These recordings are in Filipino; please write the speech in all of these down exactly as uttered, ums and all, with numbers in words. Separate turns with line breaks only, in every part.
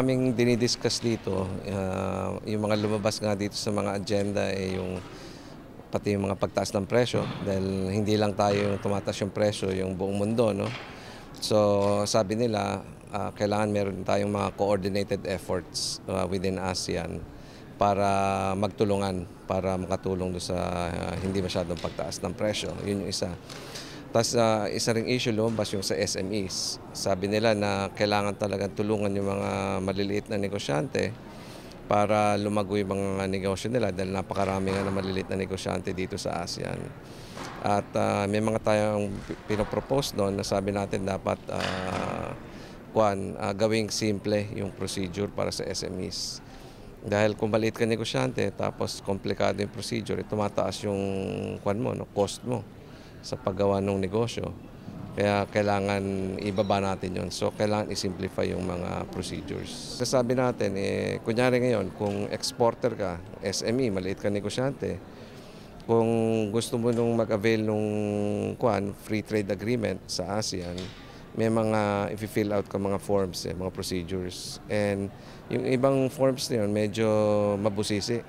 naming dinidiscuss dito, ah, yung mga lumabas nga dito sa mga agenda, eh, yung pati yung mga pagtaas ng presyo dahil hindi lang tayo yung tumataas yung presyo, yung buong mundo, no? So, sabi nila, ah, kailangan meron tayong mga coordinated efforts ah, within ASEAN para magtulungan, para makatulong doon sa ah, hindi masyadong pagtaas ng presyo. Yun yung isa. Tapos ah, isa ring issue lumabas yung sa S M Es. Sabi nila na kailangan talagang tulungan yung mga maliliit na negosyante para lumago yung mga negosyo nila dahil napakarami nga na maliliit na negosyante dito sa ASEAN. At ah, may mga tayong pi- pinopropose doon na sabi natin dapat ah, kuwan, ah, gawing simple yung procedure para sa S M Es. Dahil kung maliit ka negosyante tapos komplikado yung procedure, eh, tumataas yung kuwan mo, no, cost mo sa paggawa ng negosyo. Kaya kailangan ibaba natin yon. So, kailangan i-simplify yung mga procedures. Sasabi natin, eh, kunyari ngayon, kung exporter ka, S M E, maliit ka negosyante, kung gusto mo nung mag-avail nung kuan, free trade agreement sa ASEAN, may mga i-fill out ka mga forms, eh, mga procedures. And yung ibang forms na yun, medyo mabusisi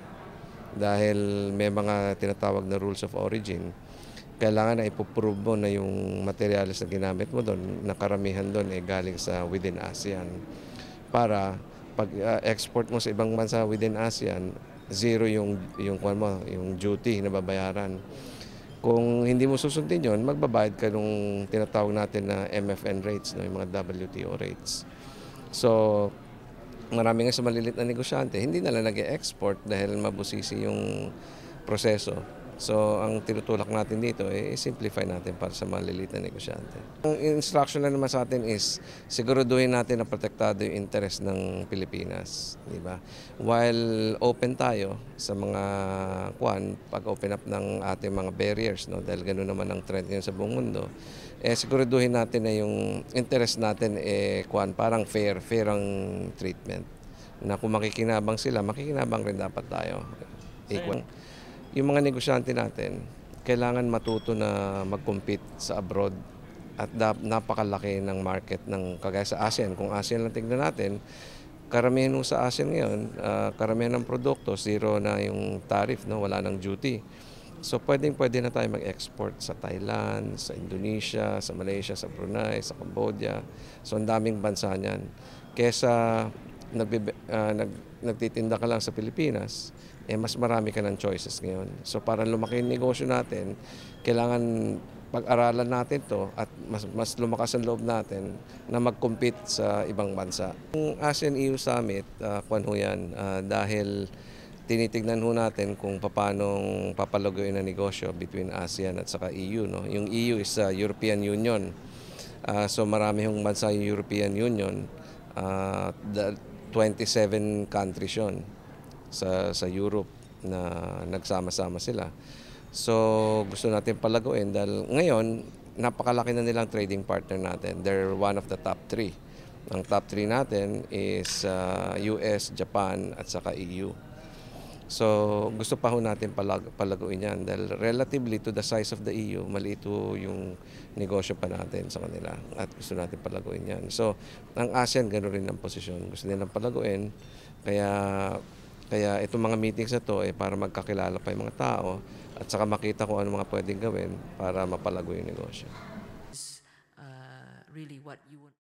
dahil may mga tinatawag na rules of origin. Kailangan na ipoprove mo na yung materials na ginamit mo doon, na karamihan doon ay galing sa within ASEAN. Para pag uh, export mo sa ibang bansa within ASEAN, zero yung yung kuwan mo, yung duty na babayaran. Kung hindi mo susundin yon, magbabayad ka nung tinatawag natin na M F N rates, no, yung mga W T O rates. So, marami nga sa malilit na negosyante, hindi na lang nag-export dahil mabusisi yung proseso. So, ang tinutulak natin dito ay eh, simplify natin para sa maliliit na negosyante. Ang instruction na naman sa atin is siguraduhin natin na protektado yung interest ng Pilipinas, di ba? While open tayo sa mga kuan, pag-open up ng ating mga barriers, no, dahil ganoon naman ang trend ngayon sa buong mundo, eh siguraduhin natin na yung interest natin eh kuan, parang fair, fair ang treatment. Na kung makikinabang sila, makikinabang rin dapat tayo. Equal. Yung mga negosyante natin, kailangan matuto na mag-compete sa abroad at napakalaki ng market ng kagaya sa ASEAN. Kung ASEAN lang tingnan natin, karamihan sa ASEAN ngayon, uh, karamihan ng produkto, zero na yung tariff, no? Wala ng duty. So pwedeng pwede na tayo mag-export sa Thailand, sa Indonesia, sa Malaysia, sa Brunei, sa Cambodia. So ang daming bansa niyan. Kesa nagbibe, uh, nag, nagtitinda ka lang sa Pilipinas, eh mas marami ka ng choices ngayon. So para lumaki yung negosyo natin, kailangan pag-aralan natin to at mas, mas lumakas ang loob natin na mag-compete sa ibang bansa. Yung ASEAN-E U Summit, uh, kwan ho yan, uh, dahil tinitignan ho natin kung paano papalaguin ang negosyo between ASEAN at saka E U. No? Yung E U is uh, European Union. Uh, so marami hong bansa yung European Union. Uh, twenty-seven countries yun sa sa Europe na nagsama-sama sila. So gusto natin palaguin dahil ngayon napakalaki na nilang trading partner natin. They're one of the top three. Ang top three natin is uh, U S, Japan at saka E U. So gusto pa ho natin palag palaguin yan dahil relatively to the size of the E U, maliit yung negosyo pa natin sa kanila at gusto natin palaguin yan. So ang ASEAN gano'n rin ang posisyon. Gusto nilang palaguin kaya Kaya itong mga meetings na to ay eh, para magkakilala pa yung mga tao at saka makita kung ano mga pwedeng gawin para mapalago yung negosyo.
Is uh, really what you want.